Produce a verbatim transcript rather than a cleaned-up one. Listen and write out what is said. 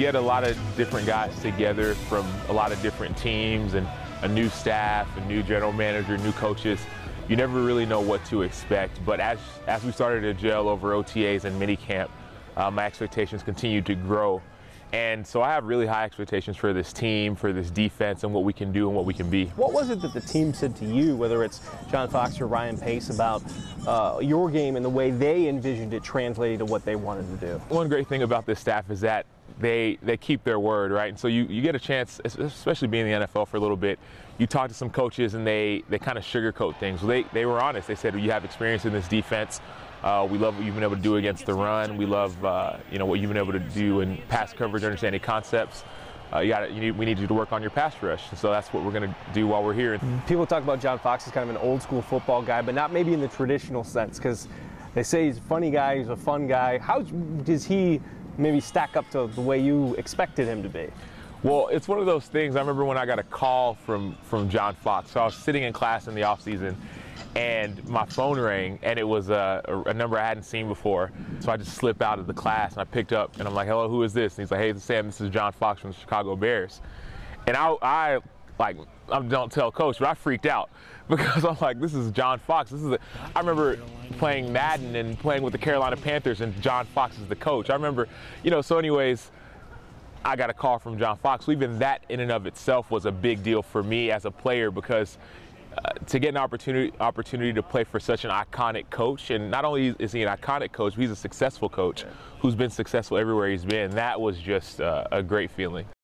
get a lot of different guys together from a lot of different teams and a new staff, a new general manager, new coaches. You never really know what to expect, but as, as we started to gel over O T As and minicamp, uh, my expectations continued to grow. And so I have really high expectations for this team, for this defense, and what we can do and what we can be. What was it that the team said to you, whether it's John Fox or Ryan Pace, about uh, your game and the way they envisioned it translating to what they wanted to do? One great thing about this staff is that they they keep their word, right? And so you, you get a chance, especially being in the N F L for a little bit, you talk to some coaches and they, they kind of sugarcoat things. Well, they, they were honest. They said, you have experience in this defense. Uh, we love what you've been able to do against the run. We love, uh, you know, what you've been able to do in pass coverage, understanding concepts. Uh, you got you need, we need you to work on your pass rush. And so that's what we're going to do while we're here. People talk about John Fox as kind of an old school football guy, but not maybe in the traditional sense, because they say he's a funny guy, he's a fun guy. How does he maybe stack up to the way you expected him to be? Well, it's one of those things. I remember when I got a call from, from John Fox. So I was sitting in class in the offseason, and my phone rang, and it was a, a number I hadn't seen before. So I just slipped out of the class, and I picked up, and I'm like, hello, who is this? And he's like, hey, Sam, this is John Fox from the Chicago Bears. And I, I like, I don't tell Coach, but I freaked out because I'm like, this is John Fox. This is a, I remember playing Madden and playing with the Carolina Panthers, and John Fox is the coach. I remember, you know, so anyways, I got a call from John Fox. So even that in and of itself was a big deal for me as a player, because uh, to get an opportunity opportunity to play for such an iconic coach, and not only is he an iconic coach, but he's a successful coach who's been successful everywhere he's been. That was just uh, a great feeling.